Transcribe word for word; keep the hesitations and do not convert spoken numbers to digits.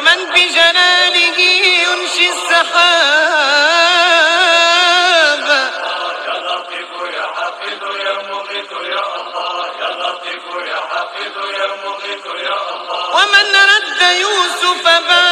ومن بجلاله ينشي السحاب. يا لطيف يا حفيظ يا مغيث يا الله، يا لطيف يا حفيظ يا مغيث يا الله. ومن رد يوسف